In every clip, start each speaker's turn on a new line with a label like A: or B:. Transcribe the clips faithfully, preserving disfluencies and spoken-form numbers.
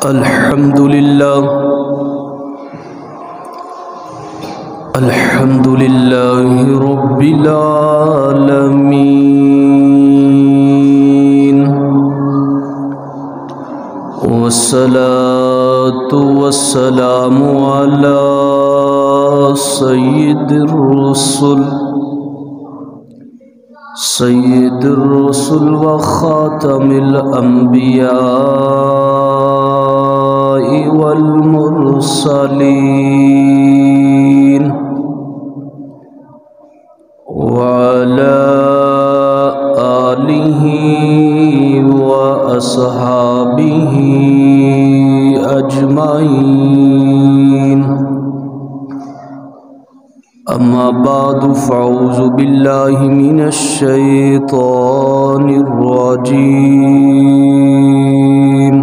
A: الحمد لله الحمد لله رب العالمين، والصلاة والسلام على سيد الرسل سيد الرسل وخاتم الأنبياء والمرسلين، وعلى آله وأصحابه أجمعين. أما بعد، فأعوذ بالله من الشيطان الرجيم.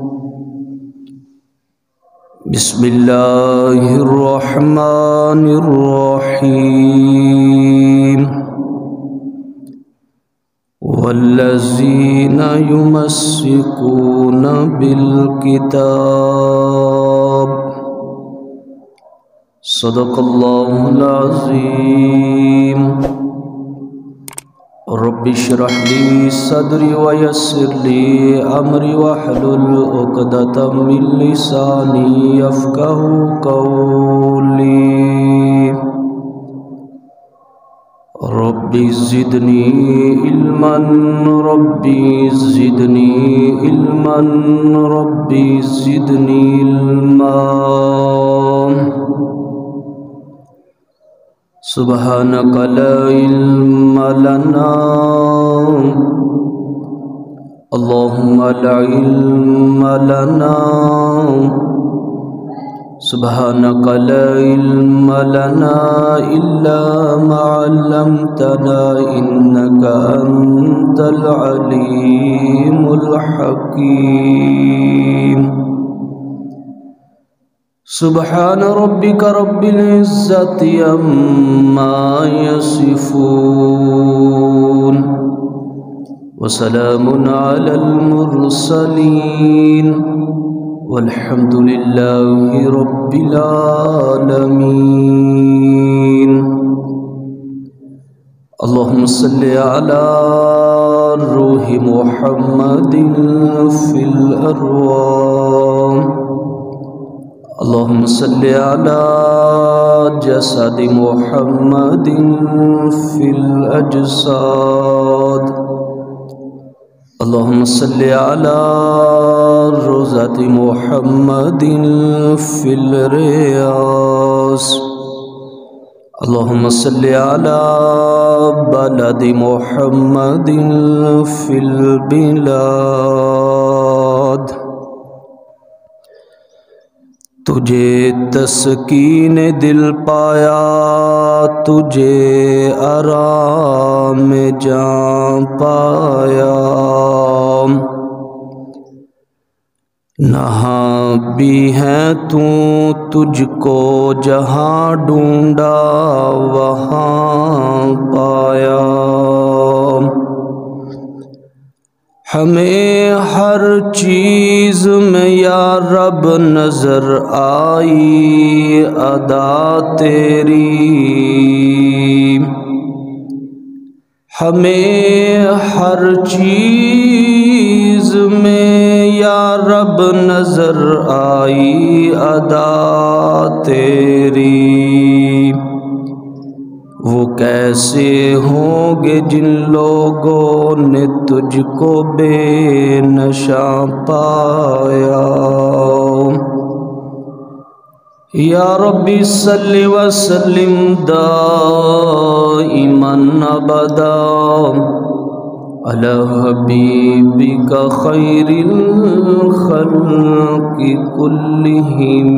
A: بسم الله الرحمن الرحيم. والذين يمسكون بالكتاب، صدق الله العظيم. رب اشرح لي صدري ويسر لي أمري واحلل عقدة من لساني يفقهوا قولي. رب زدني علما ربي زدني علما ربي زدني علما. سبحانك لا علم لنا، اللهم لا علم لنا. سبحانك لا علم لنا إلا ما علمتنا، إنك أنت العليم الحكيم. سبحان ربك رب العزة عما يصفون، وسلام على المرسلين، والحمد لله رب العالمين. اللهم صل على روح محمد في الأرواح، اللهم صل على جسد محمد في الأجساد، اللهم صل على روضة محمد في الرياض، اللهم صل على بلد محمد في البلاد. تجھے تسکین دل پایا، تجھے آرام جان پایا. نہاں بھی ہے تو تجھ کو جہاں ڈھونڈا وہاں پایا. ہمیں ہر چیز میں یا رب نظر آئی ادا تیری، ہمیں ہر چیز میں یا رب نظر آئی ادا تیری. وہ کیسے ہوں گے جن لوگوں نے تجھ کو بے نشاں پایا. یا ربی صلی وسلم دائما ابدا علی حبیبک خیر الخلق کلہم.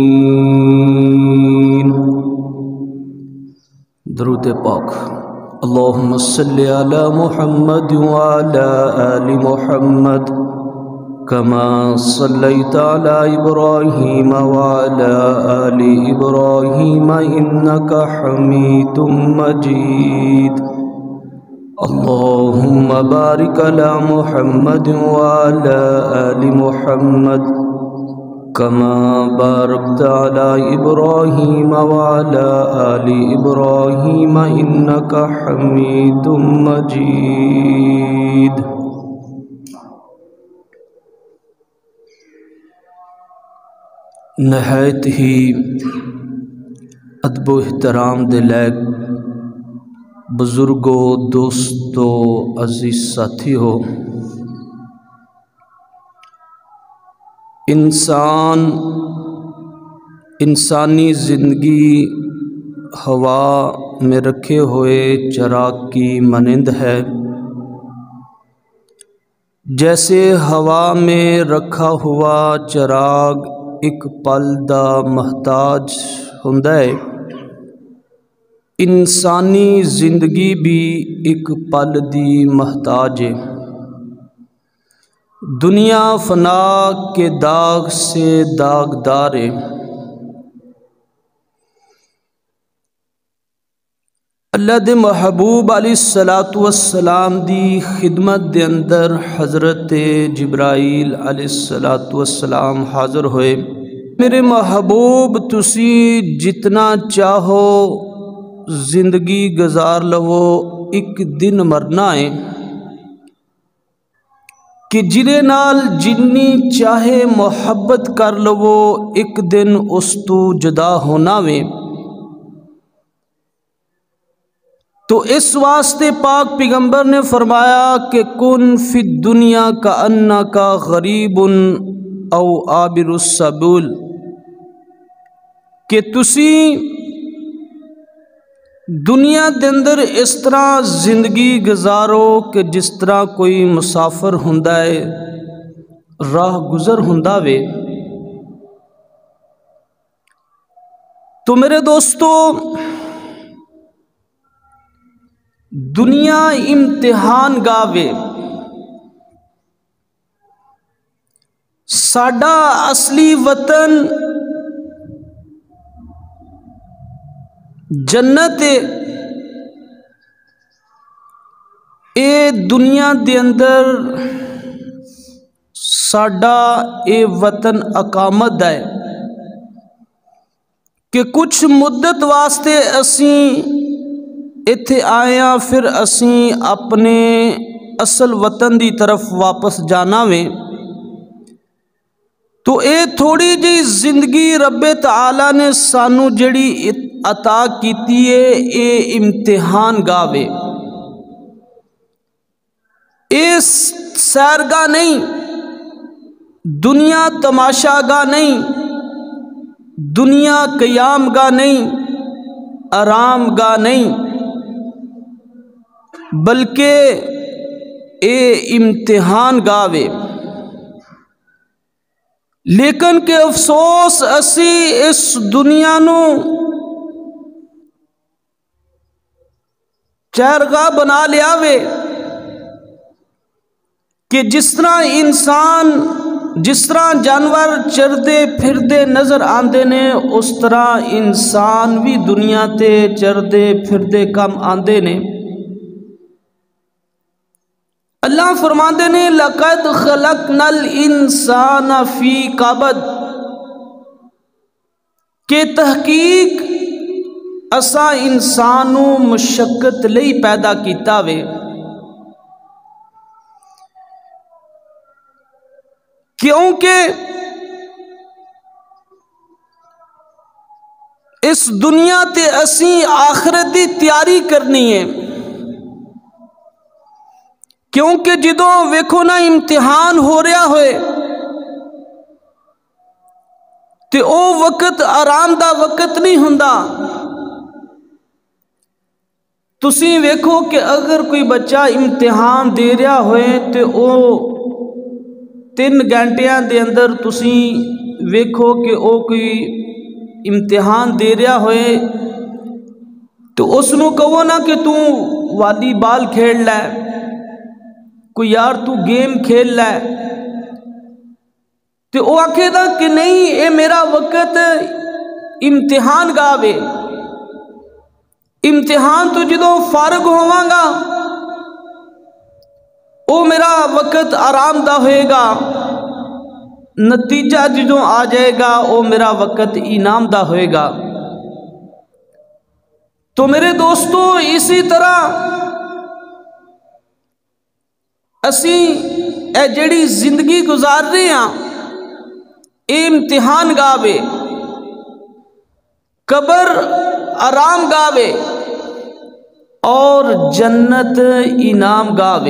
A: درود پاک. اللہم صلی علی محمد وعلی آل محمد کما صلیت علی ابراہیم وعلی آل ابراہیم انک حمید مجید. اللهم بارك على محمد وعلى آل محمد كما باركت على إبراهيم وعلى آل إبراهيم إنك حميد مجيد۔ نہایت ہی ادب و احترام دے لائق بزرگو، دوستو، عزیز ساتھی ہو، انسان انسانی زندگی ہوا میں رکھے ہوئے چراغ کی مانند ہے۔ جیسے ہوا میں رکھا ہوا چراغ ایک پل دا محتاج ہوندا ہے، انسانی زندگی بھی ایک پل دی محتاج ہے۔ دنیا فنا کے داغ سے داغدار ہے۔ اللہ دے محبوب علیہ الصلاۃ والسلام دی خدمت دے اندر حضرت جبرائیل علیہ الصلاۃ والسلام حاضر ہوئے۔ میرے محبوب تسی جتنا چاہو زندگی گزار لو، ایک دن مرنا ہے کہ جنہیں نال جنی چاہے محبت کر لو، ایک دن اس تو جدا ہونا وے۔ تو اس واسطے پاک پیغمبر نے فرمایا کہ کن فی الدنیا کأنک غریب او عابر السبیل، کہ تسی دنیا دے اندر اس طرح زندگی گزارو کہ جس طرح کوئی مسافر ہوندا ہے، راہ گزر ہوندا وے۔ تو میرے دوستو، دنیا امتحان گاہ وے۔ ساڈا اصلی وطن جنت ہے۔ اے دنیا دے اندر ساڈا اے وطن اقامت ہے کہ کچھ مدت واسطے اسیں ایتھے آئے ہاں، پھر اسیں اپنے اصل وطن دی طرف واپس جانا وے۔ تو اے تھوڑی جی زندگی رب تعالیٰ نے سانو جڑی عطا کیتی ہے، اے امتحان گاہ وے۔ اے سیرگاہ نہیں، دنیا تماشا گاہ نہیں، دنیا قیام گاہ نہیں، آرام گاہ نہیں، بلکہ اے امتحان گاہ وے۔ لیکن کہ افسوس اسی اس دنیا نو چرگاہ بنا لیا وے کہ جس طرح انسان جس طرح جانور چردے پھردے نظر آندے نے، اس طرح انسان بھی دنیا تے چردے پھردے کم آندے نے۔ اللہ فرماندے نے لَقَدْ خَلَقْنَا الْإِنسَانَ فِي كَبَدٍ، کہ تحقیق اسا انسانو مشقت لئی پیدا کیتا وے۔ کیونکہ اس دنیا تے اسی آخرت دی تیاری کرنی ہے۔ کیونکہ جدوں ویکھو نا امتحان ہو رہا ہوئے تے او وقت آرام دا وقت نہیں ہوندا۔ تسی ویکھو کہ اگر کوئی بچہ امتحان دے رہا ہوئے تے او تین گھنٹیاں دے اندر تسی ویکھو کہ او کوئی امتحان دے رہا ہوئے تو اس نو کہو نا کہ تو والی بال کھیل لے، کوئی یار تو گیم کھیل لے، تو وہ آکھے دا کہ نہیں اے میرا وقت امتحان گاہ وے، امتحان تو جدوں فارغ ہواں گا او میرا وقت آرام دا ہوئے گا۔ نتیجہ جدوں آ جائے گا وہ میرا وقت انعام دا ہوئے گا۔ تو میرے دوستو اسی طرح اسی اے جڑی زندگی گزار رہے ہیں اے امتحان گاوے، قبر آرام گاوے اور جنت انعام گاوے۔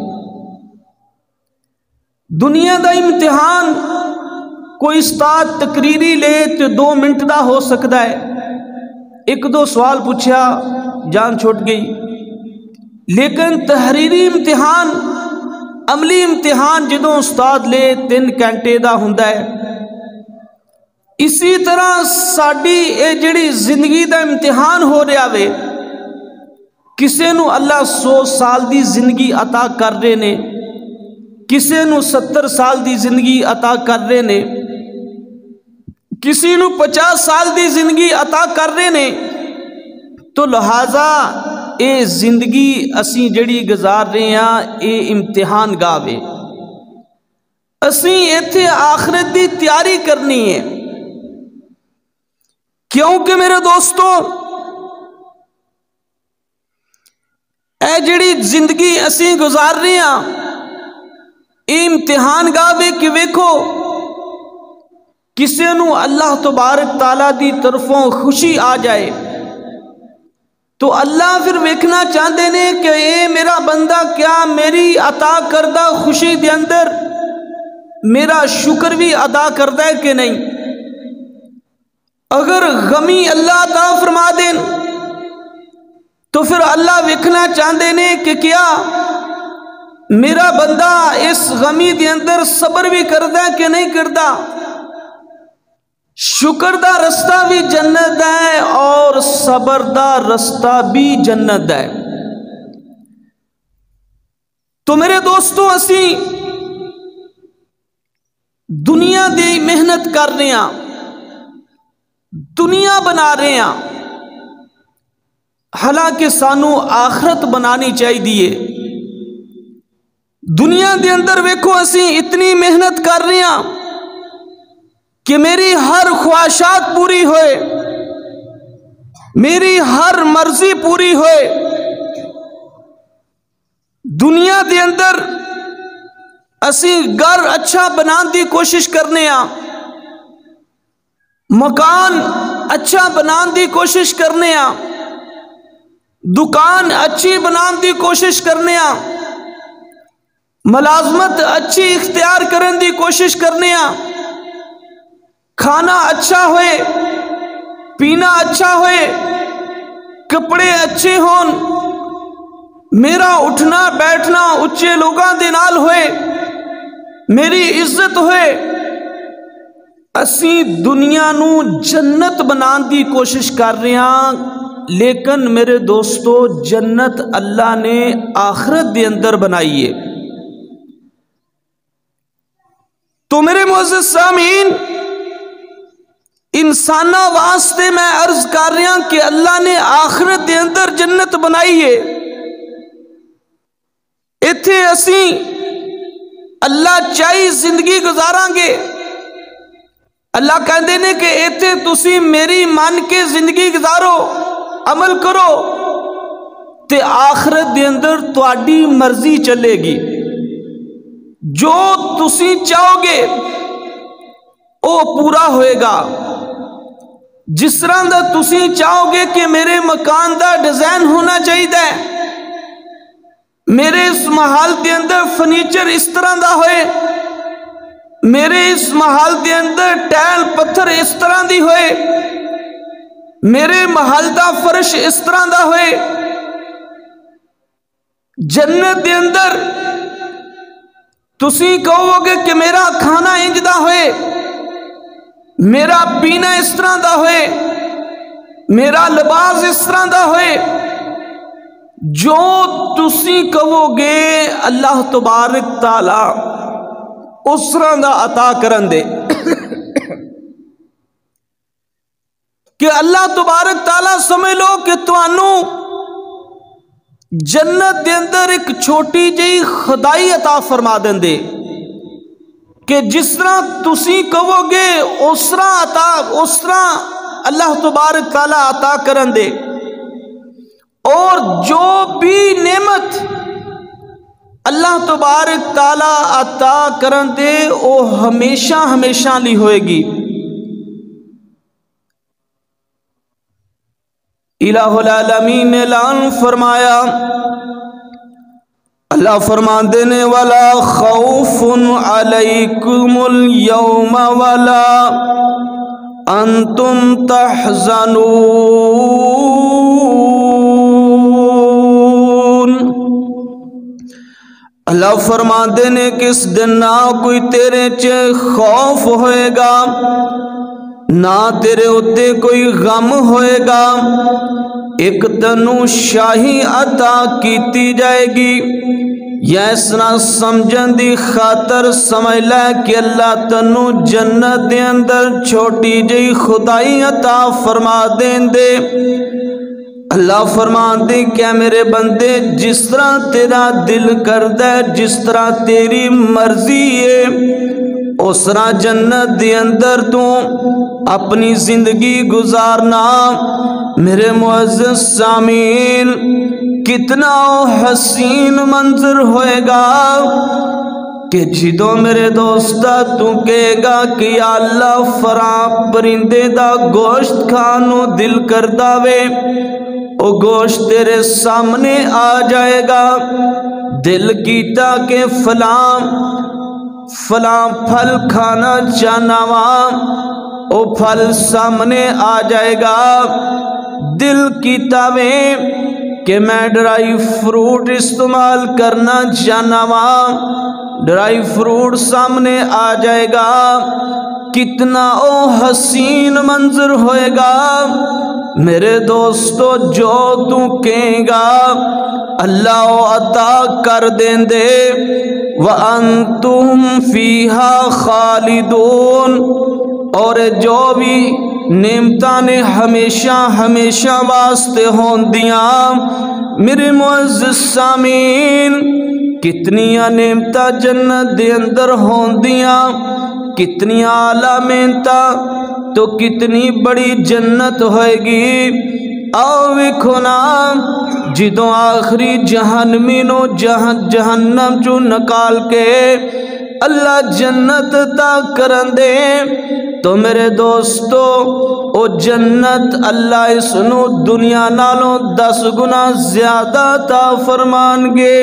A: دنیا دا امتحان کوئی استاد تقریری لے تو دو منٹ دا ہو سکتا ہے، ایک دو سوال پوچھا جان چھوٹ گئی، لیکن تحریری امتحان عملی امتحان جدوں استاد لے تین گھنٹے دا ہوندا ہے۔ اسی طرح ساڈی اے جڑی زندگی دا امتحان ہو رہا وے، کسے نو اللہ سو سال دی زندگی عطا کر رہے نے، کسے نو ستر سال دی زندگی عطا کر رہے نے، کسی نو پچاس سال دی زندگی عطا کر رہے نے۔ تو لہذا اے زندگی اسی جڑی گزار رہے ہیں اے امتحان گاوے، اسی ایتھے آخرت دی تیاری کرنی ہے، کیونکہ میرے دوستو اے جڑی زندگی اسی گزار رہے ہیں اے امتحان گاوے کہ ویکھو کسے نو اللہ تبارک تعالیٰ دی طرفوں خوشی آ جائے تو اللہ پھر ویکھنا چاہتے نے کہ اے میرا بندہ کیا میری عطا کردہ خوشی دے اندر میرا شکر بھی ادا کردہ ہے کہ نہیں۔ اگر غمی اللہ عطا فرما دیں تو پھر اللہ ویکھنا چاہتے نے کہ کیا میرا بندہ اس غمی دے اندر صبر بھی کردہ ہے کہ نہیں کردہ۔ شکر دا رستہ بھی جنت ہے اور صبر دا رستہ بھی جنت ہے۔ تو میرے دوستو اسی دنیا دی محنت کر رہے ہیں، دنیا بنا رہے ہیں، حالانکہ سانو آخرت بنانی چاہیے۔ دنیا دے اندر ویکھو اسی اتنی محنت کر رہے ہیں کہ میری ہر خواہشات پوری ہوئے، میری ہر مرضی پوری ہوئے۔ دنیا دے اندر اسی گھر اچھا بنان دی کوشش کرنے ہاں، مکان اچھا بنان دی کوشش کرنے ہاں، دکان اچھی بنان دی کوشش کرنے ہاں، ملازمت اچھی اختیار کرن دی کوشش کرنے ہاں، کھانا اچھا ہوئے، پینا اچھا ہوئے، کپڑے اچھے ہون، میرا اٹھنا بیٹھنا اچھے لوگاں دے نال ہوئے، میری عزت ہوئے۔ اسی دنیا نو جنت بنان دی کوشش کر رہے ہیں، لیکن میرے دوستو جنت اللہ نے آخرت دے اندر بنائی ہے۔ تو میرے معزز سامعین، انسانہ واسطے میں عرض کر رہا ہوں کہ اللہ نے آخرت دے اندر جنت بنائی ہے۔ ایتھے اسی اللہ چاہی زندگی گزاراں گے، اللہ کہندے نے کہ ایتھے تسی میری مان کے زندگی گزارو، عمل کرو، تے آخرت دے اندر تواڈی مرضی چلے گی، جو تسی چاہو گے وہ پورا ہوئے گا۔ جس طرح دا تسی چاہو گے کہ میرے مکان دا ڈیزائن ہونا چاہیے، میرے اس محل دے اندر فرنیچر اس طرح دا ہوئے، میرے اس محل دے اندر ٹائل پتھر اس طرح دی ہوئے، میرے محل دا فرش اس طرح دا ہوئے، جنت دے اندر تسی کہو گے کہ میرا کھانا انج دا ہوئے، میرا پینا اس طرح دا ہوئے، میرا لباس اس طرح دا ہوئے، جو تسی کہو گے اللہ تبارک تعالی اس طرح دا عطا کرن دے۔ کہ اللہ تبارک تعالی سمجھ لو کہ توانو جنت دے اندر ایک چھوٹی جی خدائی عطا فرما دیں دے کہ جس طرح تسی کہو گے اس طرح عطا اس طرح اللہ تبارک تعالیٰ عطا کرن دے، اور جو بھی نعمت اللہ تبارک تعالیٰ عطا کرن دے وہ ہمیشہ ہمیشہ لی ہوئے گی۔ الہ العالمین نے اعلان فرمایا، اللہ فرماندے نے وَلَا خَوْفٌ عَلَيْكُمُ الْيَوْمَ وَلَا أَنْتُمْ تَحْزَنُونَ۔ اللہ فرماندے نے کہ اس دن نہ کوئی تیرے چے خوف ہوئے گا، نہ تیرے اتے کوئی غم ہوئے گا، ایک تنو شاہی عطا کیتی جائے گی۔ یا اس طرح سمجھن دی خاطر سمجھ لے کہ اللہ تنو جنت دے اندر چھوٹی جئی خدائی عطا فرما دین دے۔ اللہ فرمان دے کیا میرے بندے جس طرح تیرا دل کردہ جس طرح تیری مرضی ہے اس طرح جنت دے اندر تو اپنی زندگی گزارنا۔ میرے معزز سامعین کتنا حسین منظر ہوئے گا کہ جدوں میرے دوستا تو کہے گا کہ یا اللہ فراں پرندے دا گوشت کھانو دل کردہ وے، او گوشت تیرے سامنے آ جائے گا، دل کیتا کہ فلاں فلاں پھل کھانا چاہنا وہاں، او پھل سامنے آ جائے گا، دل کیتا وے کہ میں ڈرائی فروٹ استعمال کرنا چاہنا وہاں، ڈرائی فروٹ سامنے آ جائے گا، کتنا او حسین منظر ہوئے گا۔ میرے دوستو جو تو کہیں گا اللہ عطا کر دیں دے، وَأَنْتُمْ فِيهَا خَالِدُونَ، اور جو بھی نعمتاں نے ہمیشہ ہمیشہ واسطے ہون دیاں۔ میرے معزز سامعین کتنیاں نعمتاں جنت دے اندر ہون دیاں، کتنی اعلیٰ نعمتاں تو کتنی بڑی جنت ہوئے گی۔ آؤ ویکھو نا جدوں آخری جہنمی نو جہن جہنم چو نکال کے اللہ جنت عطا کرن دے تو میرے دوستو او جنت اللہ اس نو دنیا نالوں دس گنا زیادہ عطا فرمان گے۔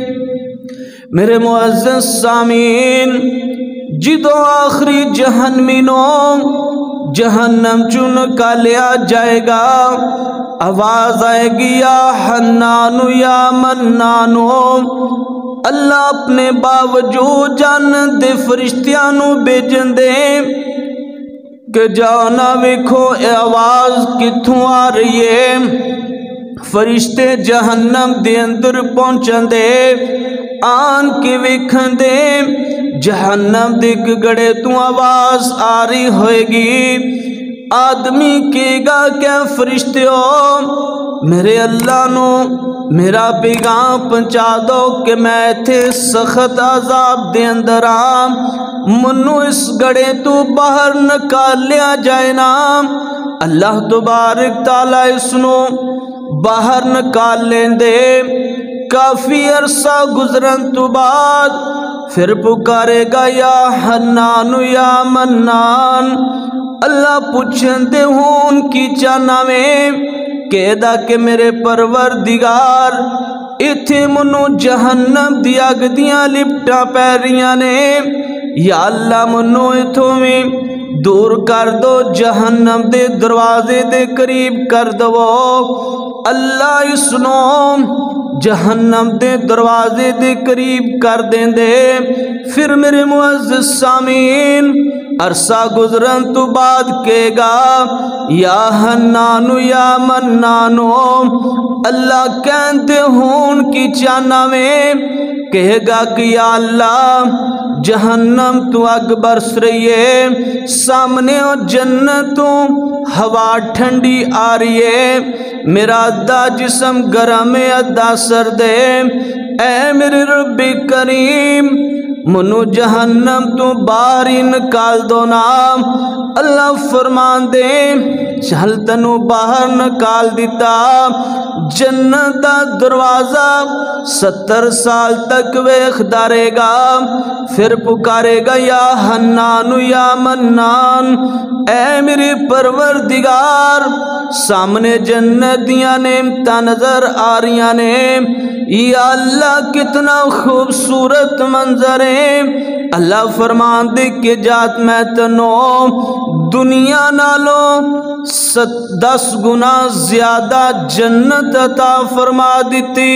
A: میرے معزز سامعین جدوں آخری جہنمی نو جہنم چو نکالیا جائے گا، آواز آئے گی یا حنانو یا منانو، اللہ اپنے باوجود جنت دے فرشتیانو بیجن دے کہ جانا ویکھو اے آواز کتھوں آ رہی ہے۔ فرشتے جہنم دے اندر پہنچن دے، آن کے ویکھن دے جہنم دے گڑے تو آواز آ رہی ہوئے گی۔ آدمی کہے گا کہ فرشتے ہو میرے اللہ نو میرا پیغام پہنچا دو کہ میں تھے سخت عذاب دے اندر آ، منو اس گڑے تو باہر نکال لیا جائے نا۔ اللہ تبارک تعالیٰ اس نو باہر نکال لیں دے۔ کافی عرصہ گزرن تو بعد پھر پکارے گا یا حنان یا منان، اللہ پوچھن دے ہون کی چانا میں کہہ دا کہ میرے پروردگار ایتھے منو جہنم دیا گدیاں لپٹا پیریاں نے، یا اللہ منو ایتھوں میں دور کر دو، جہنم دے دروازے دے قریب کر دو۔ اللہ اس نو جہنم دے دروازے دے قریب کر دیں دے۔ پھر میرے معزز سامعین عرصہ گزرن تو بعد کہے گا یا حنانو یا منانو، اللہ کہتے ہون کی چانا میں کہے گا کہ یا اللہ جہنم تو اگ برس رہی ہے، سامنے اور جنتوں ہوا ٹھنڈی آ رہی ہے، میرا ادھا جسم گرم ہے ادھا سرد ہے، اے میرے رب کریم منو جہنم تو باہر نکال دو نا۔ اللہ فرمان دے چل تنو باہر نکال دیتا، جنت دا دروازہ ستر سال تک ویخ دارے گا، پھر پکارے گا یا حنان یا منان، اے میری پروردگار سامنے جنت دیاں نعمتاں نظر آ رہیاں نے، یا اللہ کتنا خوبصورت منظر ہے۔ اللہ فرمان دے کہ جات میں تنو دنیا نالوں دس گنا زیادہ جنت عطا فرما دیتی۔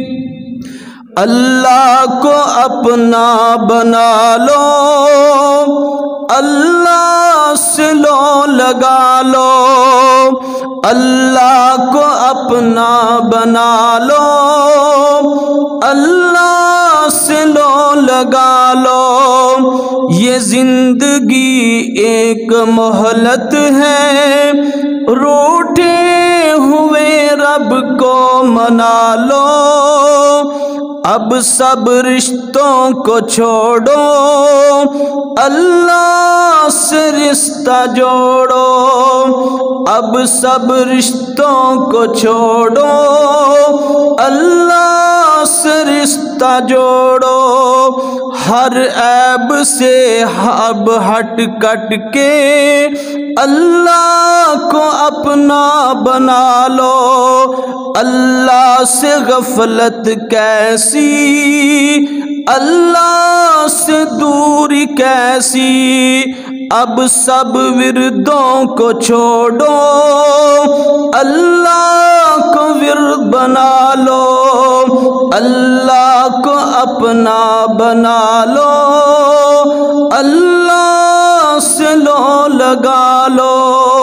A: اللہ کو اپنا بنا لو، اللہ سے لو لگا لو، اللہ کو اپنا بنا لو، اللہ سے لو لگا لو۔ یہ زندگی ایک مہلت ہے، روٹے ہوئے رب کو منا لو، اب سب رشتوں کو چھوڑو، اللہ سے رشتہ جوڑو، اب سب رشتوں کو چھوڑو، اللہ سے رشتہ جوڑو، ہر عیب سے اب ہٹ کٹ کے اللہ کو اپنا بنا لو۔ اللہ سے غفلت کیسی، اللہ سے دوری کیسی، اب سب وردوں کو چھوڑو، اللہ کو ورد بنا لو، اللہ کو اپنا بنا لو، اللہ سے لو لگا لو۔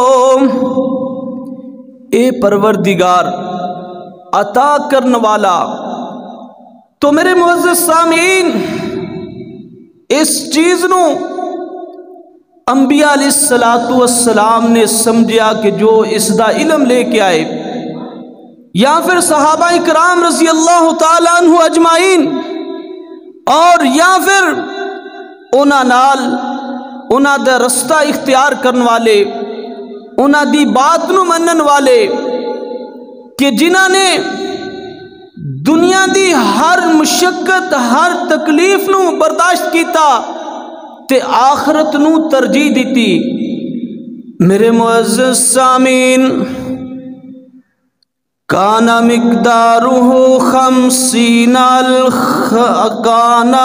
A: اے پروردگار عطا کرنے والا، تو میرے معزز سامعین اس چیز نو انبیاء علیہ الصلوۃ والسلام نے سمجھیا کہ جو اس دا علم لے کے آئے، یا پھر صحابہ کرام رضی اللہ تعالیٰ عنہ اجمعین، اور یا پھر انہاں نال انہاں دا رستہ اختیار کرن والے، انہاں دی بات نو منن والے، کہ جنہاں نے دنیا دی ہر مشقت ہر تکلیف نو برداشت کیتا تے آخرت نو ترجیح دیتی۔ میرے معزز سامعین، کانا مقدارہ خمسین الخ کانا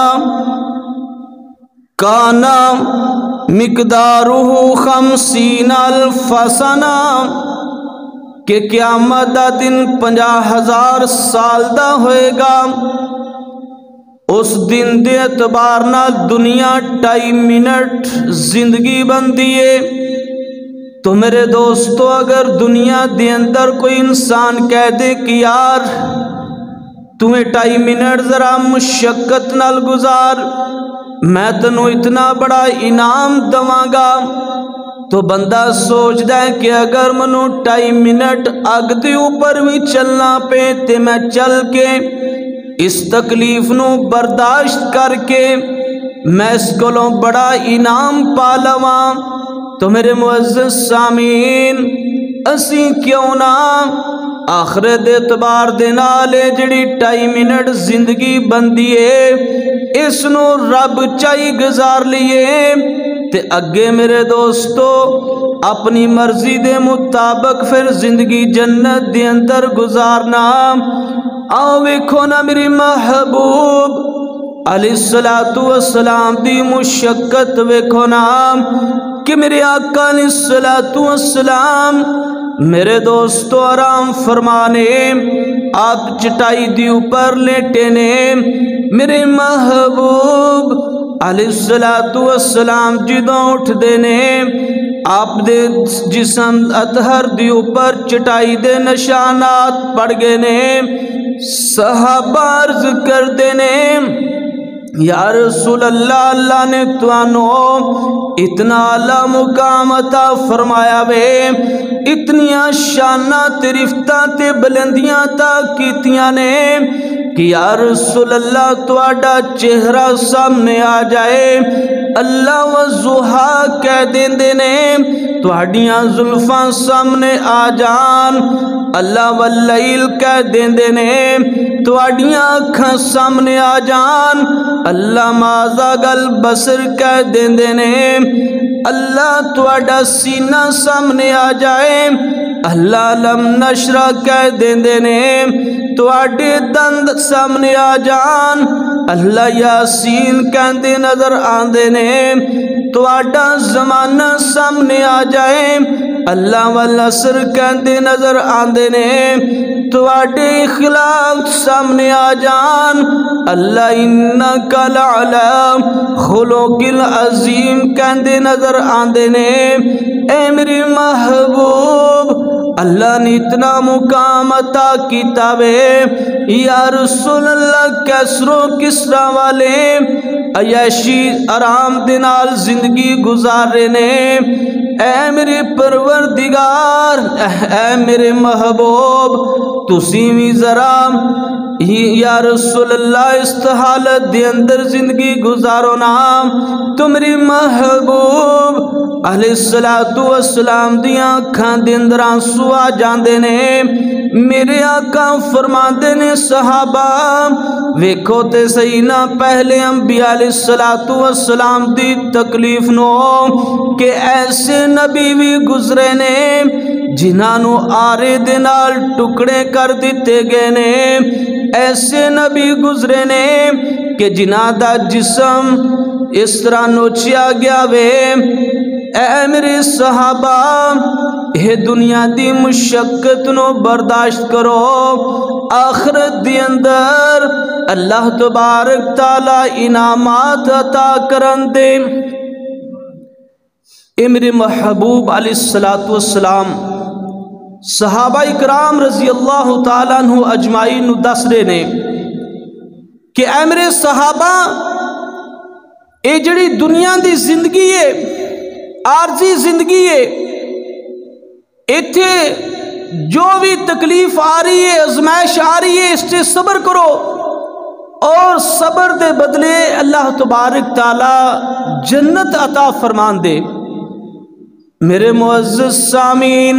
A: کانا مقدارہ خمسین الف سنہ، کہ قیامت دا دن پنجاہ ہزار سال دا ہوئے گا۔ اس دن دے اعتبار نال دنیا ٹائی منٹ زندگی بن دیئے۔ تو میرے دوستو، اگر دنیا دے اندر کوئی انسان کہہ دے کہ یار تمہیں ٹائی منٹ ذرا مشقت نال گزار، میں تنو اتنا بڑا انعام دواں گا، تو بندہ سوچ دا ہے کہ اگر منو ٹائی منٹ اگ دے اوپر بھی چلنا پے تے میں چل کے اس تکلیف نو برداشت کر کے میں اس کولوں بڑا انعام پا لواں۔ تو میرے معزز سامعین، اسی کیوں نہ آخرت اعتبار دے نال جڑی ٹائی منٹ زندگی بندی ہے اس نو رب چاہی گزار لیے، تے اگے میرے دوستو اپنی مرضی دے مطابق پھر زندگی جنت دے اندر گزارنا۔ آؤ ویکھو نا میری محبوب علیہ الصلوۃ والسلام دی مشقت ویکھو نا، کہ میرے آقا علیہ الصلوۃ والسلام میرے دوستو آرام فرمانے، آپ چٹائی دی اوپر لیٹے نے، میرے محبوب علیہ الصلوۃ والسلام جدوں اٹھ دینے، آپ دے جسم اطہر دی اوپر چٹائی دے نشانات پڑ گئے نے۔ صحابہ عرض کر دینے، یا رسول اللہ، اللہ نے توانو اتنا اعلیٰ مقام عطا فرمایا وے، اتنیاں شانہ تے رفتاں تے بلندیاں عطا کیتیاں نے، کہ یا رسول اللہ تواڈا چہرہ سامنے آ جائے، اللہ والضحیٰ کہہ دیندے نے تواڈیاں زلفاں سامنے آ جان، اللہ واللیل کہہ دیندے نے تواڈیاں اکھاں سامنے آ جان، اللہ ما زاغ البصر کہہ دیندے نے اللہ تواڈا سینہ سامنے آ جائے، اللہ لم نشرح کہہ دیندے نے تواڈے دند سامنے آ جان، اللہ یاسین کہندے نظر آندے نے تواڈا زمانہ سامنے آ جائے، اللہ والعصر کہندے نظر آندے نے تواڈے اخلاق سامنے آ جان، اللہ انک لعلی خلق العظیم کہندے نظر آندے نے اے میرے محبوب اللہ نے اتنا مقام عطا کیتا وے، یا رسول اللہ کیسرو کسرا والے عیاشی آرام دے نال زندگی گزارے نے، اے میرے پروردگار اے میرے محبوب تسی بھی ذرا یا رسول اللہ اس حالت دے اندر زندگی گزارو نا، تمری محبوب علیہ الصلوۃ والسلام دیاں اکھاں دے اندر آنسو آ جاندے نے، میرے آقا فرماندے نے صحابہ ویکھو تے صحیح نہ پہلے انبیاء علیہ الصلوۃ والسلام دی تکلیف نو کہ ایسے نبی بھی گزرے نے جنہاں نو آرے دے نال ٹکڑے کر دیتے گئے نے، ایسے نبی گزرے نے کہ جنہاں دا جسم اس طرح نوچیا گیا وے، اے میرے صحابہ یہ دنیا دی مشقت نو برداشت کرو، آخرت دی اندر اللہ تبارک تعالی انعامات عطا کرن دے۔ اے میرے محبوب علیہ الصلوۃ والسلام صحابہ اکرام رضی اللہ تعالیٰ عنہ اجمعین دس رہے نے کہ اے میرے صحابہ اے جڑی دنیا دی زندگی ہے عارضی زندگی ہے، ایتھے جو بھی تکلیف آ رہی ہے آزمائش آ رہی ہے اس سے صبر کرو، اور صبر دے بدلے اللہ تبارک تعالی جنت عطا فرمان دے۔ میرے معزز سامعین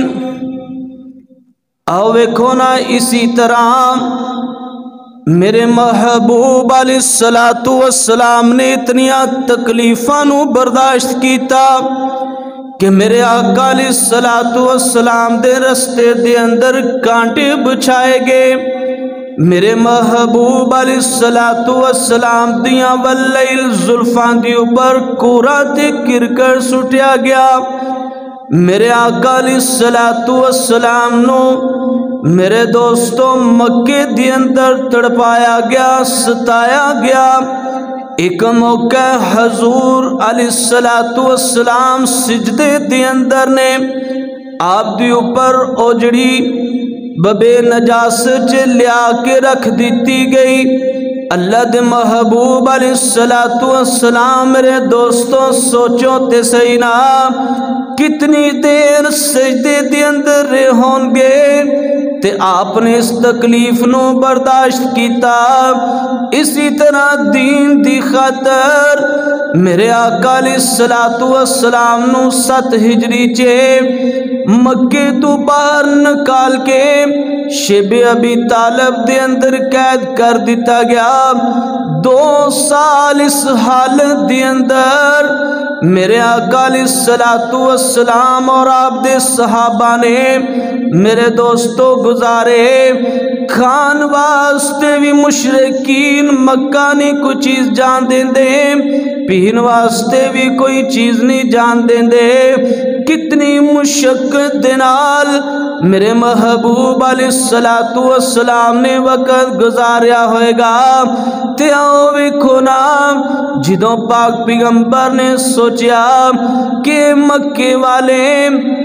A: آؤ ویکھو نا اسی طرح میرے محبوب علیہ الصلوۃ والسلام نے اتنیاں تکلیفاں نو برداشت کیتا کہ میرے آقا علیہ الصلوۃ والسلام دے رستے دے اندر کانٹے بچھائے گئے، میرے محبوب علیہ الصلوۃ والسلام دیاں واللیل زلفاں دی اوپر کورا تے کرکٹ سٹیا گیا، میرے آقا علیہ الصلوۃ والسلام نو میرے دوستوں مکے دی اندر تڑپایا گیا، ستایا گیا۔ ایک موقع حضور علیہ الصلوۃ والسلام سجدے دی اندر نے آپ دی اوپر اوجڑی ببے نجاست چ لیا کے رکھ دیتی گئی، اللہ دے محبوب علیہ الصلوۃ والسلام میرے دوستوں سوچو تے صحیح نا کتنی دیر سجدے دے اندر رہے ہون گے تے آپ نے اس تکلیف نو برداشت کیتا۔ اسی طرح دین دی خاطر میرے آقا علیہ الصلوۃ والسلام نو ست ہجری چے مکے تو باہر نکال کے شیب ابی طالب دے اندر قید کر دیتا گیا، دو سال اس حالت دے اندر میرے آقا علیہ الصلوۃ والسلام اور آپ دے صحابہ نے میرے دوستوں گزارے، کھان واسطے بھی مشرکین مکہ نے کوئی چیز جان دیں دے، پین واسطے بھی کوئی چیز نہیں جان دیں دے، کتنی مشقت دنال میرے محبوب علیہ الصلوۃ والسلام نے وقت گزاریا ہوئے گا۔ تے آؤ ویکھو نا جدوں پاک پیغمبر نے سوچیا کہ مکے والے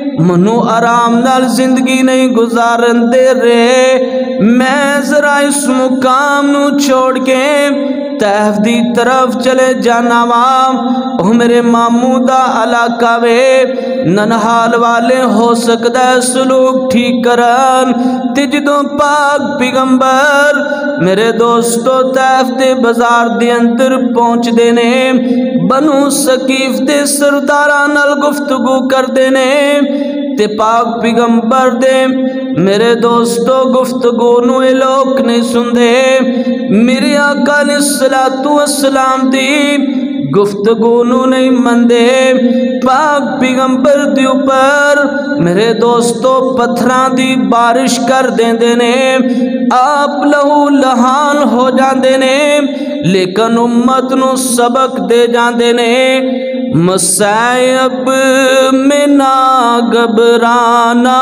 A: منو آرام نال زندگی نہیں گزارن دے رہے، میں ذرا اس مقام نو چھوڑ کے طیف دی طرف چلے جانا وام، او میرے ماموں دا علاقہ وے، ننہال والے ہو سکتا ہے سلوک ٹھیک کرن، تے جدوں پاک پیغمبر میرے دوستو طیف دے بازار دے اندر پہنچ دینے، بنو ثقیف دے سرداراں نال گفتگو کر دینے، تے پاک پیغمبر دے میرے دوستو گفتگو نو اے لوگ نہیں سن دے، میرے آقا علیہ السلام دی گفتگو نو نہیں مندے، پاک پیغمبر دی اوپر میرے دوستو پتھران دی بارش کر دیں دینے، آپ لہو لہان ہو جان دینے، لیکن امت نو سبق دے جان دینے، مصائب میں نہ گھبرانا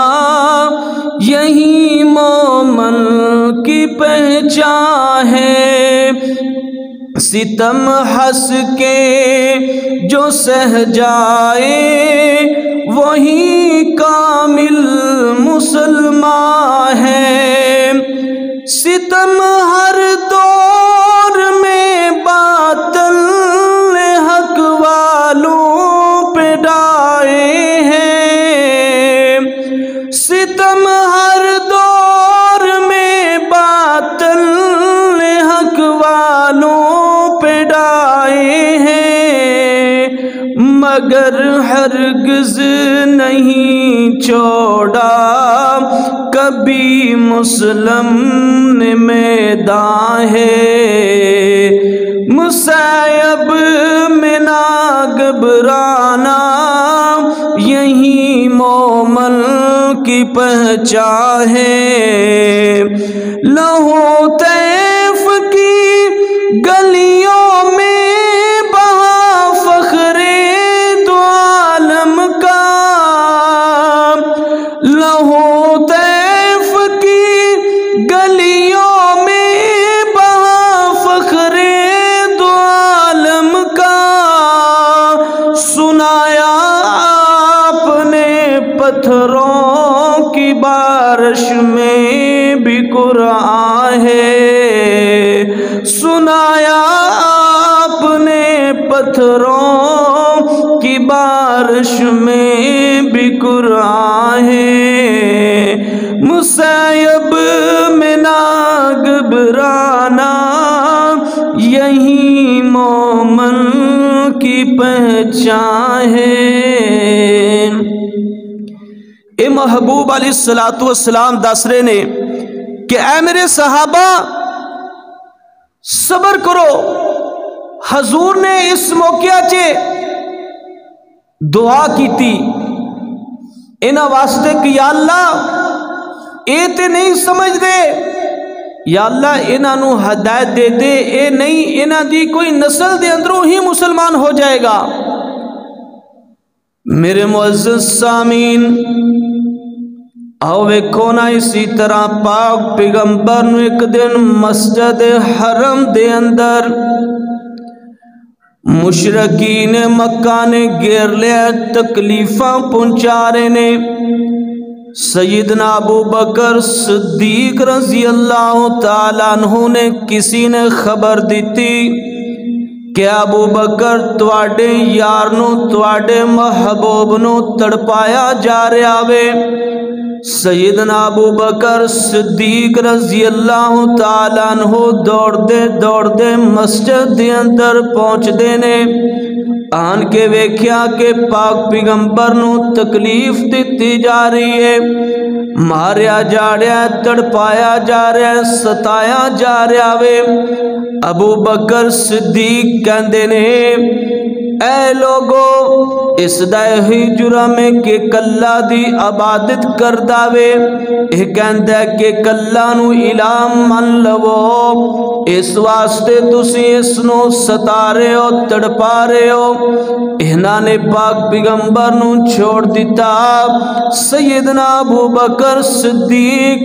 A: یہی مومن کی پہچان ہے، ستم ہنس کے جو سہ جائے وہی کامل مسلمان ہے، ستم ہر دور میں باطل حق والوں پہ ڈائے ہیں، ستم ہر دور میں باطل حق والوں پہ ڈائے ہیں، مگر ہرگز نہیں چھوڑا کبھی مسلم نے میدان ہے، مصائب میں نہ گھبرانا یہی مومن کی پہچان ہے، لہو طیف کی گلیوں میں بہا فخر دو عالم کا، لہو طیف کی گلیوں میں بہا فخر دو عالم کا، سنایا آپ نے پتھروں کی بارش میں بھی قرآن ہے، سنایا آپ نے پتھروں کی بارش میں بھی قرآن ہے، مصائب میں نہ گھبرانا یہی مومن کی پہچان ہے۔ اے محبوب علیہ السلام دس رہے نے کہ اے میرے صحابہ صبر کرو، حضور نے اس موقع چے دعا کی تھی انہا واسطے کہ یا اللہ اے تے نہیں سمجھ دے، یا اللہ انہا نو ہدایت دے دے، اے نہیں انہا دی کوئی نسل دے اندروں ہی مسلمان ہو جائے گا۔ میرے معزز سامین آؤ ویکھو نا، اسی طرح پاک پیغمبر نو ایک دن مسجد حرم دے اندر مشرکین مکہ نے گھیر لیا، تکلیفاں پہنچا رہے نے، سیدنا ابو بکر صدیق رضی اللہ تعالیٰ عنہ نے کسی نے خبر دیتی کہ ابو بکر تواڈے یار نو تواڈے محبوب نو تڑپایا جا رہا وے۔ سیدنا ابو بکر صدیق رضی اللہ تعالیٰ عنہ دوڑ دے دوڑ دے مسجد دے اندر پہنچ دینے، آن کے ویکھیا کہ پاک پیغمبر نو تکلیف دیتی جا رہی ہے، ماریا جا رہا ہے، تڑپایا جا رہا ہے، ستایا جا رہا وے۔ ابو بکر صدیق کہندے نے اے لوگو اس دائے ہی جرم ہے کہ کلہ دی عبادت کردہ وے، اے کہندہ کہ کلہ نو الہام من لو، اس واسطے تسی اس نو ستارے ہو تڑپا رہے ہو۔ انہاں نے پاک پیغمبر نو چھوڑ دیتا۔ سیدنا ابو بکر صدیق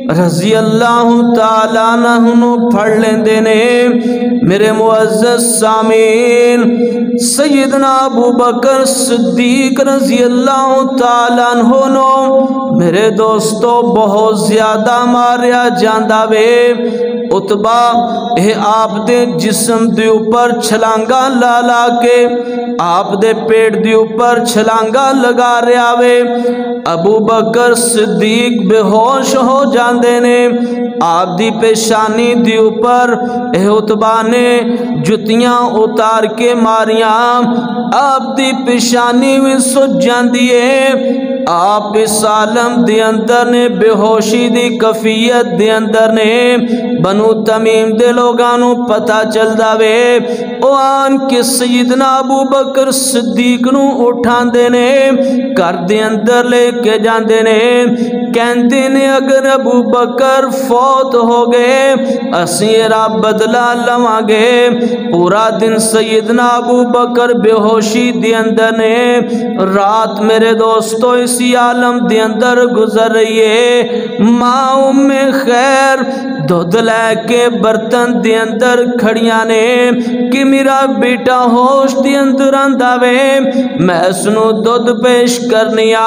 A: رضی اللہ تعالیٰ عنہ پڑھ لیندے نے۔ میرے معزز سامعین، سیدنا ابو بکر صدیق رضی اللہ تعالیٰ عنہ نو میرے دوستو بہت زیادہ ماریا جاندہ وے۔ عتبہ اے آپ دے جسم دے اوپر چھلانگا لا لا کے آپ دے پیٹ دے اوپر چھلانگا لگا رہا وے۔ ابو بکر صدیق بے ہوش ہو جاندے نے۔ آپ دی پیشانی دی اوپر اے عتبہ نے جتیاں اتار کے ماریاں، آپ دی پیشانی بھی سج جاندی ہے۔ آپ اس عالم دے اندر نے بے ہوشی دی کفیت دے اندر نے بنو تمیم دے لوگانوں پتہ چل داوے۔ او آن کے سیدنا ابو بکر صدیق نو اٹھان دینے کر دے اندر لے کے جان دینے، کہن دینے اگر ابو بکر فوت ہو گئے اسیرہ بدلہ لواں گے۔ پورا دن سیدنا ابو بکر بے ہوشی دے اندر نے، رات میرے دوستو اسی عالم دے اندر گزر رہی ہے۔ ماں ام خیر دودھ لے کے برتن دے اندر کھڑیاں نے کہ میرا بیٹا ہوش دے اندر آندا وے، میں سنو دودھ پیش کرنیا۔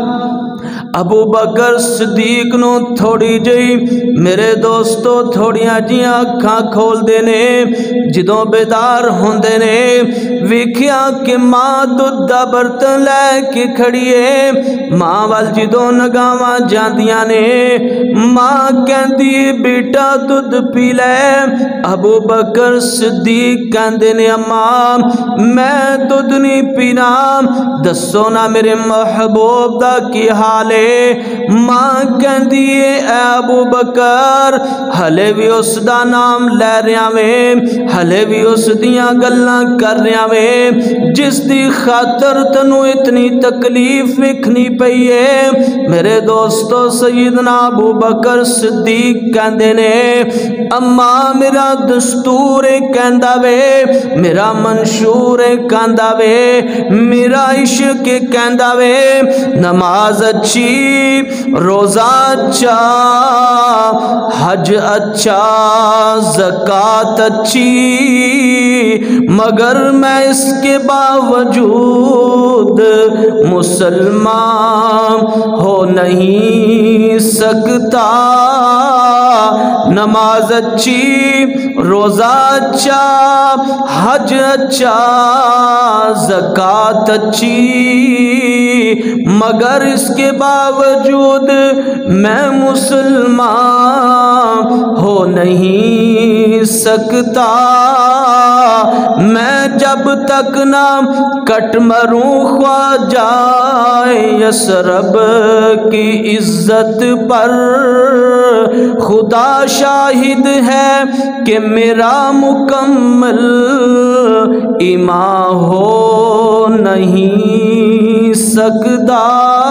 A: ابو بکر صدیق نو تھوڑی جئی میرے دوستو تھوڑیاں جیاں اکھاں کھول دینے، جدوں بیدار ہوندے نے ویکھیا کہ ماں دودھ دا برتن لے کے کھڑیے۔ ماں وال جدوں نگاواں جاندیاں نے، ماں کہندی بیٹا دودھ پی لے۔ ابو بکر صدیق کہندے نے اماں میں دودھ نہیں پینا، دسو نا میرے محبوب دا کی حال ہے۔ ماں کہندی اے ابو بکر ہلے بھی اس دا نام لے رہا میں، ہلے بھی اس دیاں گلاں کر رہا میں جس دی خاطر تنو اتنی تکلیف وکھنی پئی ہے۔ میرے دوستو سیدنا ابو بکر صدیق کہندے نے اماں میرا دستور کہندا وے، میرا منشور کہندا وے، میرا عشق کہندا وے، نماز اچھی روزہ اچھا حج اچھا زکوٰۃ اچھی، مگر میں اس کے باوجود مسلمان ہو نہیں سکتا۔ نماز اچھی روزہ اچھا حج اچھا زکوٰۃ اچھی، مگر اس کے باوجود میں مسلمان ہو نہیں سکتا۔ میں جب تک نہ کٹ مروں خواجہ یثرب کی عزت پر، خدا شاہد ہے کہ میرا مکمل ایمان ہو نہیں سکتا۔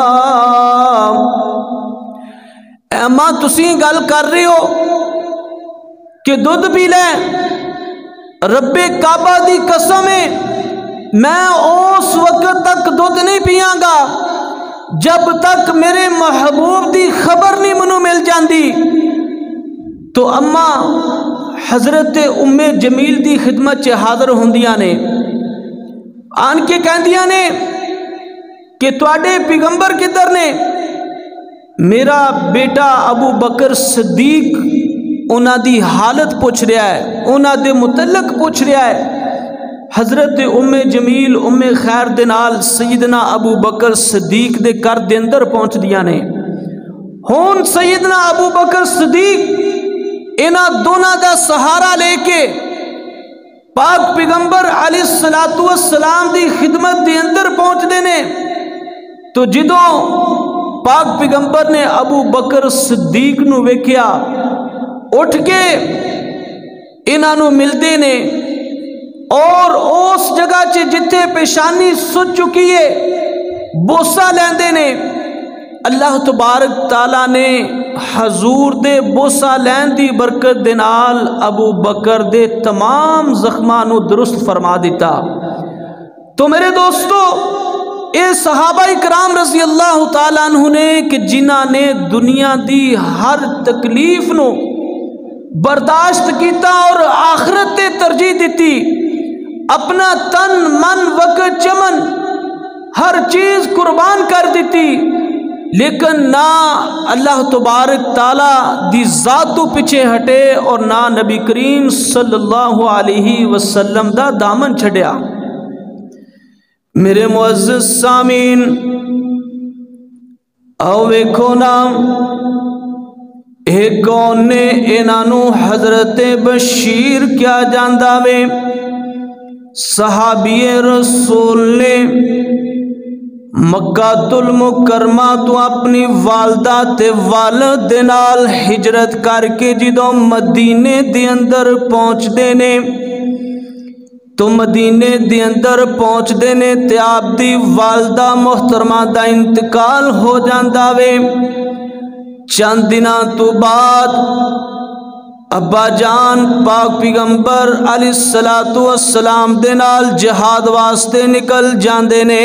A: اے ماں تسی گل کر رہے ہو کہ دودھ پی لے، رب کعبہ دی قسم ہے میں اس وقت تک دودھ نہیں پیاں گا جب تک میرے محبوب دی خبر نہیں منو مل جاندی۔ تو اماں حضرت ام جمیل دی خدمت چ حاضر ہوندیاں نے، آن کے کہندیاں نے کہ تواڈے پیغمبر کدھر نے؟ میرا بیٹا ابو بکر صدیق انہاں دی حالت پوچھ رہا ہے، انہاں دے متعلق پوچھ رہا ہے۔ حضرت ام جمیل ام خیر دے نال سیدنا ابو بکر صدیق دے کر دے اندر پہنچ دیا نے۔ ہون سیدنا ابو بکر صدیق انہاں دونوں دا سہارا لے کے پاک پیغمبر علیہ السلام دی خدمت دے اندر پہنچ دینے۔ تو جدوں پاک پیغمبر نے ابو بکر صدیق نو ویکھیا، اٹھ کے انہاں نو ملدے نے، اور اس جگہ چ جتھے پیشانی سج چکی ہے بوسا لیندے نے۔ اللہ تبارک تعالیٰ نے حضور دے بوسا لین دی برکت دے نال ابو بکر دے تمام زخماں نو درست فرما دیتا۔ تو میرے دوستو اے صحابہ کرام رضی اللہ تعالیٰ عنہ نے کہ جنہاں نے دنیا دی ہر تکلیف نو برداشت کیتا اور آخرت تے ترجیح دیتی، اپنا تن من وقت چمن ہر چیز قربان کر دیتی، لیکن نہ اللہ تبارک تعالیٰ دی ذات تو پیچھے ہٹے اور نہ نبی کریم صلی اللہ علیہ وسلم دا دامن چھڑیا۔ میرے معزز سامین او ویکھو نا، ایک کون نے انانو حضرت بشیر کیا جاندہ وے، صحابی رسول نے مکہ المکرمہ تو اپنی والدہ تے والد دے نال ہجرت کر کے جدوں مدینے دے اندر پہنچ دینے تو مدینے دے اندر پہنچ دینے تے آپ دی والدہ محترمہ دا انتقال ہو جاندہ وے۔ چند دنہ تو بعد ابا جان پاک پیغمبر علیہ السلام دے نال جہاد واسطے نکل جاندے نے،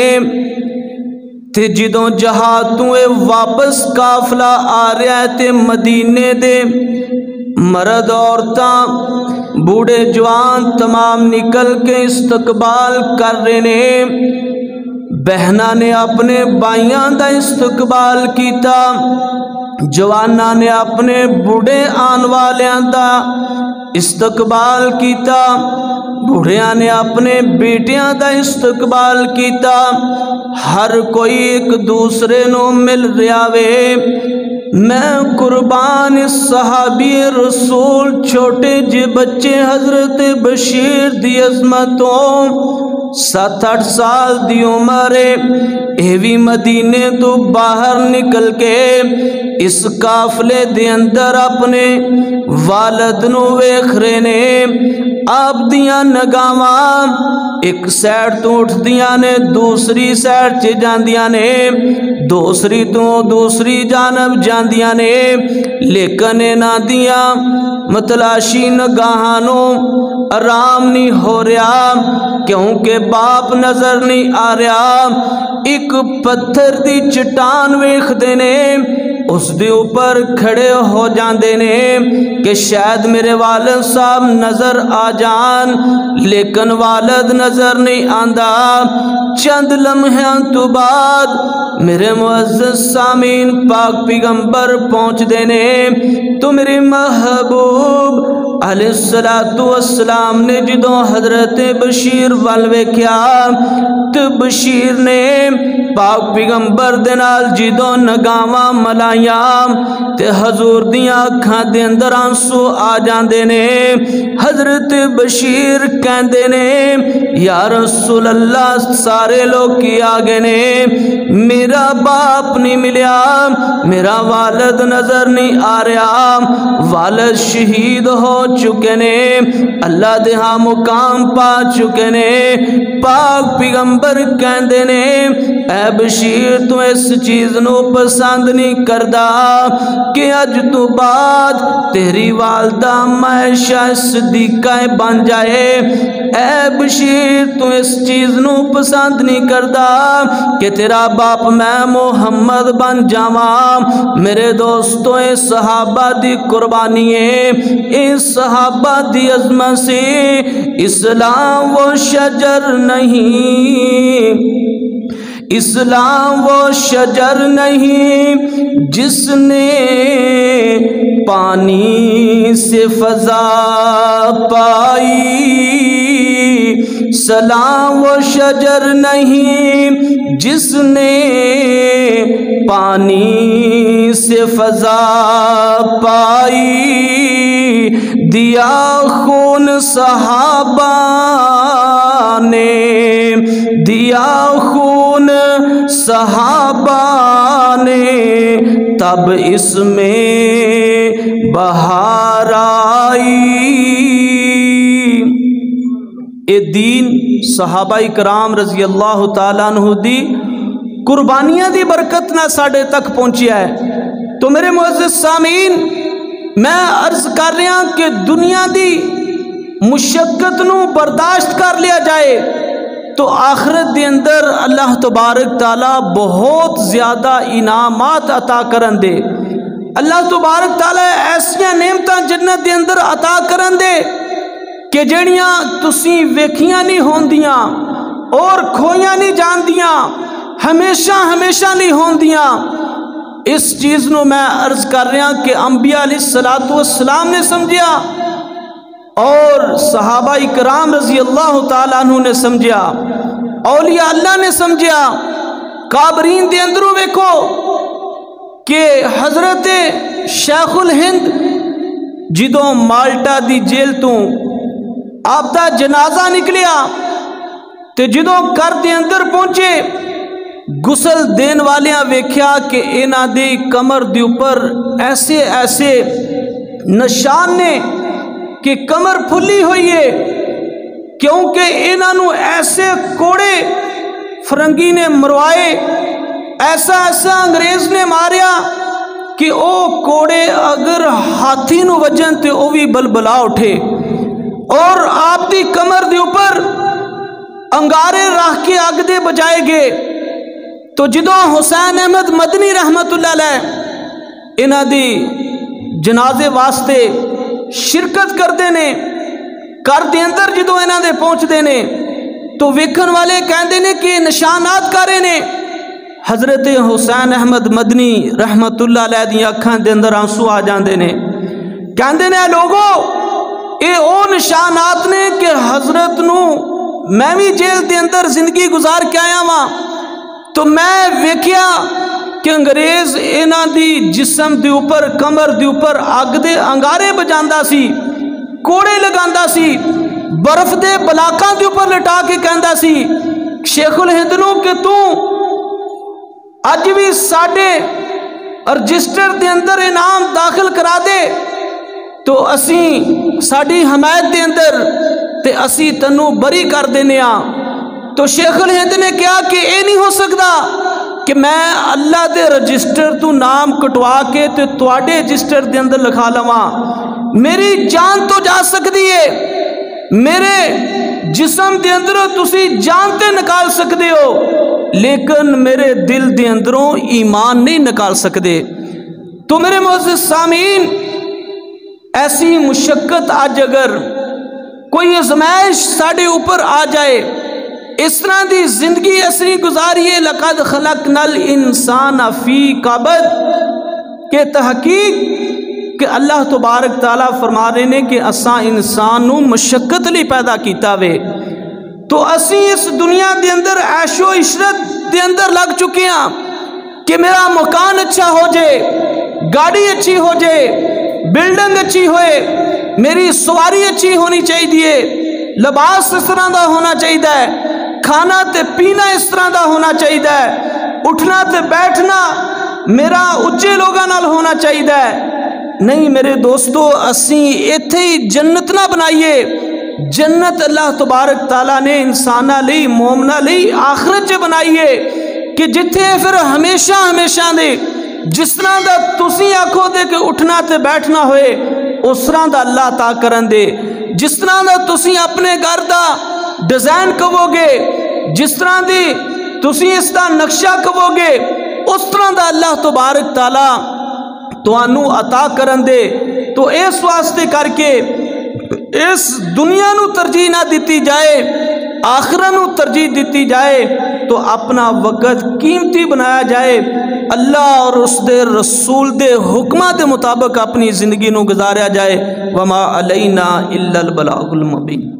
A: تے جدوں جہاد تو اے واپس قافلہ آ رہا ہے تے مدینے دے مرد عورتاں بوڑھے جوان تمام نکل کے استقبال کر رہے نے۔ بہناں نے اپنے بھائیاں دا استقبال کیتا، جواناں نے اپنے بوڑھے آن والیاں دا استقبال کیتا، بوڑھیاں نے اپنے بیٹیاں دا استقبال کیتا، ہر کوئی ایک دوسرے نو مل رہا وے۔ میں قربان صحابی رسول چھوٹے جے بچے حضرت بشیر دی عظمتوں، سات اٹھ سال دی عمرے ایوی مدینے تو باہر نکل کے اس قافلے دے اندر اپنے والد نو ویکھ رہے نے۔ آپ دیاں نگاواں ایک سیڈ تو اٹھ دیاں نے دوسری سیڈ چے جاندیاں نے، دوسری تو دوسری جانب جاندیاں نے، لیکن انہاں دیاں متلاشی نگاہانوں آرام نہیں ہو رہا، کیونکہ باپ نظر نہیں آ رہا۔ ایک پتھر دی چٹان ویکھ دینے، اس دے اوپر کھڑے ہو جاندے نے کہ شاید میرے والد صاحب نظر آ جان، لیکن والد نظر نہیں آندا۔ چند لمحیاں تو بعد میرے معزز سامین پاک پیغمبر پہنچ دینے تو میرے محبوب علیہ السلام نے جدوں حضرت بشیر والوے کیا تو بشیر نے پاک پیغمبر دے نال جدوں نگاواں ملائیاں تے حضور دیاں اکھاں دے اندر آنسو آ جاندے نے۔ حضرت بشیر کہندے نے یا رسول اللہ سارے لوگ کی آگے نے، میرا باپ نہیں ملیا، میرا والد نظر نہیں آ رہا، والد شہید ہو چکے نے، اللہ دے ہاں مقام پا چکے نے۔ پاک پیغمبر کہندے نے اے بشیر تو اس چیز نو پسند نہیں کردا کہ اج تو بعد تیری والدہ عائشہ صدیقہ بن جائے۔ اے بشیر تو اس چیز نو پسند نہیں کردا کہ تیرا باپ میں محمد بن جاواں۔ میرے دوستو اے صحابہ دی قربانی ہے، اے صحابہ دی عظمت سے اسلام وہ شجر نہیں، اسلام وہ شجر نہیں جس نے پانی سے فضا پائی، سلام وہ شجر نہیں جس نے پانی سے فضا پائی، دیا خون صحابہ نے، دیا خون صحابہ نے، تب اس میں بہار آئی۔ اے دین صحابہ کرام رضی اللہ تعالیٰ عنہ دی قربانیاں دی برکت نہ ساڑھے تک پہنچیا ہے۔ تو میرے معزز سامعین، میں عرض کر رہا کہ دنیا دی مشقت نو برداشت کر لیا جائے، تو آخرت دے اندر اللہ تبارک تعالیٰ بہت زیادہ انعامات عطا کرن دے. اللہ تبارک تعالیٰ ایسیاں نعمتاں جنت دے اندر عطا کرن دے کہ جڑیاں تسی ویکھیاں نہیں ہوندیاں اور کھویاں نہیں جاندیاں، ہمیشہ ہمیشہ نہیں ہوندیاں. اس چیز نو میں عرض کر رہا کہ انبیاء علیہ الصلوۃ والسلام نے سمجھیا اور صحابہ اکرام رضی اللہ تعالیٰ عنہ نے سمجھیا، اولیاء اللہ نے سمجھیا. قابرین دے اندروں ویکھو کہ حضرت شیخ الہند جدوں مالٹا دی جیل تو آپ دا جنازہ نکلیا تے جدوں کر دے اندر پہنچے، غسل دین والیاں ویکھیا کہ انہاں دی کمر دے اوپر ایسے ایسے نشان نے کہ کمر پھلی ہوئی ہے، کیونکہ انہاں نو ایسے کوڑے فرنگی نے مروائے، ایسا ایسا انگریز نے ماریا کہ او کوڑے اگر ہاتھی نو وجن تے او بھی بلبلا اٹھے. اور آپ دی کمر دے اوپر انگارے راہ کے اگ دے بجائے گئے. تو جدوں حسین احمد مدنی رحمت اللہ علیہ انہاں دی جنازے واسطے شرکت کردے نے، کر دے اندر جدوں انہاں دے پہنچ دے نے تو ویکھن والے کہندے نے کہ نشانات کارے نے. حضرت حسین احمد مدنی رحمت اللہ علیہ دی اکھاں دے اندر آنسو آ جاندے نے، کہندے نے لوگو اے او نشانات نے کہ حضرت نو میں بھی جیل دے اندر زندگی گزار کے آیا ہاں تو میں ویکھیا کہ انگریز انہاں دی جسم دے اوپر کمر دے اوپر اگ دے انگارے بجاندا سی، کوڑے لگاندا سی، برف دے بلاکاں دے اوپر لٹا کے کہندا سی شیخ الہند نو کہ تو اج بھی ساڈے رجسٹر دے اندر انعام داخل کرا دے تو اسی ساڈی حمایت دے اندر تے اسی تنو بری کر دینے ہاں. تو شیخ الہند نے کہا کہ اے نہیں ہو سکتا کہ میں اللہ دے رجسٹر تو نام کٹوا کے تے تواڈے رجسٹر دے اندر لکھا لواں. میری جان تو جا سکتی ہے، میرے جسم دے اندروں تسی جان تے نکال سکتے ہو، لیکن میرے دل دے اندروں ایمان نہیں نکال سکتے. تو میرے معزز سامعین، ایسی مشقت آج اگر کوئی ازمائش ساڑھے اوپر آ جائے، اس طرح دی زندگی اسی گزاریے لقد خلقنا الانسان فی کبد کہ تحقیق کہ اللہ تبارک تعالیٰ فرما رہے نے کہ اساں انسان نو مشقت لی پیدا کیتا وے. تو اسی اس دنیا دے اندر عیش و عشرت دے اندر لگ چکے ہیں کہ میرا مکان اچھا ہو جائے، گاڑی اچھی ہو جائے، بلڈنگ اچھی ہوئے، میری سواری اچھی ہونی چاہیے، لباس اس طرح دا ہونا چاہیے، کھانا تے پینا اس طرح دا ہونا چاہیے، اٹھنا تے بیٹھنا میرا اچھے لوگاں نال ہونا چاہیے. نہیں میرے دوستو، اسی ایتھے ہی جنت نہ بنائیے. جنت اللہ تبارک تعالیٰ نے انسانہ لی مومنہ لی آخرت چے بنائیے کہ جتھے پھر ہمیشہ ہمیشہ دے جس طرح دا تسی آکھو دے کہ اٹھنا تے بیٹھنا ہوئے اس طرح دا اللہ عطا کرن دے. جس طرح دا تسی اپنے گھر دا ڈیزائن کہو گے، جس طرح دی تسی اس دا نقشہ کہو گے، اس طرح دا اللہ تبارک تعالیٰ توانو عطا کرن دے. تو اس واسطے کر کے اس دنیا نو ترجیح نہ دیتی جائے، آخرت نو ترجیح دیتی جائے، تو اپنا وقت قیمتی بنایا جائے، اللہ اور اس دے رسول دے حکمہ دے مطابق اپنی زندگی نو گزاریا جائے. وما علینا الا البلاغ المبین.